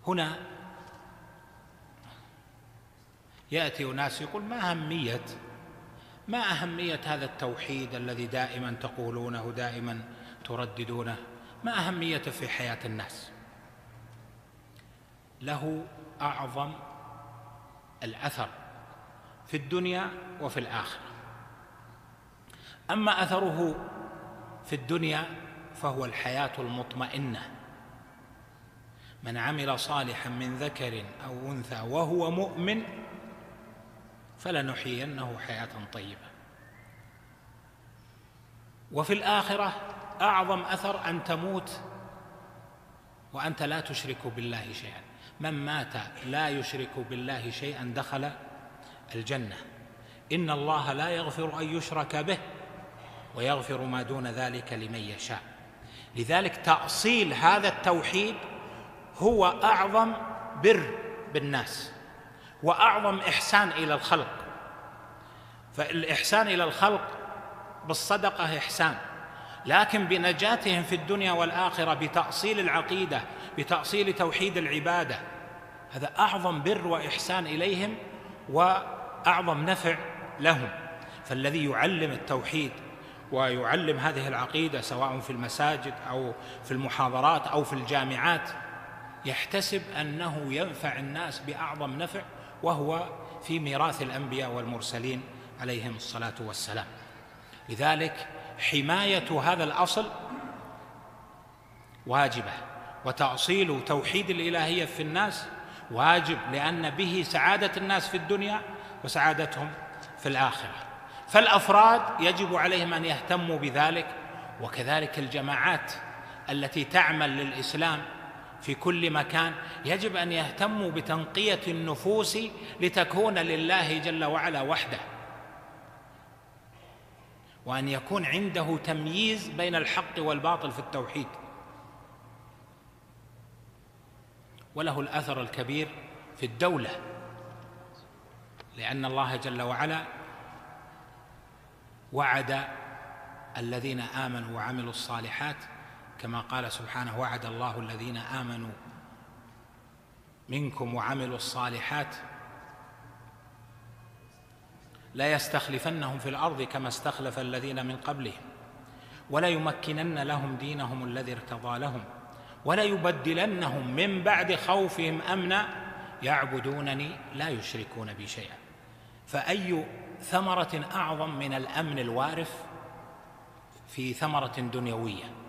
هنا يأتي أناس يقول ما أهمية هذا التوحيد الذي دائما تقولونه دائما ترددونه، ما أهميته في حياة الناس؟ له أعظم الأثر في الدنيا وفي الآخرة. أما أثره في الدنيا فهو الحياة المطمئنة. من عمل صالحا من ذكر أو أنثى وهو مؤمن فلنحيينه حياة طيبة. وفي الآخرة أعظم أثر أن تموت وأنت لا تشرك بالله شيئا. من مات لا يشرك بالله شيئا دخل الجنة. إن الله لا يغفر أن يشرك به ويغفر ما دون ذلك لمن يشاء. لذلك تأصيل هذا التوحيد هو أعظم بر بالناس وأعظم إحسان إلى الخلق. فالإحسان إلى الخلق بالصدقة إحسان، لكن بنجاتهم في الدنيا والآخرة بتأصيل العقيدة، بتأصيل توحيد العبادة، هذا أعظم بر وإحسان إليهم وأعظم نفع لهم. فالذي يعلم التوحيد ويعلم هذه العقيدة سواء في المساجد أو في المحاضرات أو في الجامعات يحتسب أنه ينفع الناس بأعظم نفع، وهو في ميراث الأنبياء والمرسلين عليهم الصلاة والسلام. لذلك حماية هذا الأصل واجبة، وتأصيل توحيد الإلهية في الناس واجب، لأن به سعادة الناس في الدنيا وسعادتهم في الآخرة. فالأفراد يجب عليهم أن يهتموا بذلك، وكذلك الجماعات التي تعمل للإسلام في كل مكان يجب أن يهتموا بتنقية النفوس لتكون لله جل وعلا وحده، وأن يكون عنده تمييز بين الحق والباطل في التوحيد. وله الأثر الكبير في الدولة، لأن الله جل وعلا وعد الذين آمنوا وعملوا الصالحات كما قال سبحانه: وعد الله الذين آمنوا منكم وعملوا الصالحات لا يستخلفنهم في الأرض كما استخلف الذين من قبلهم ولا يمكنن لهم دينهم الذي ارتضى لهم ولا يبدلنهم من بعد خوفهم أمنا يعبدونني لا يشركون بي شيئا. فأي ثمرة أعظم من الأمن الوارث في ثمرة دنيوية؟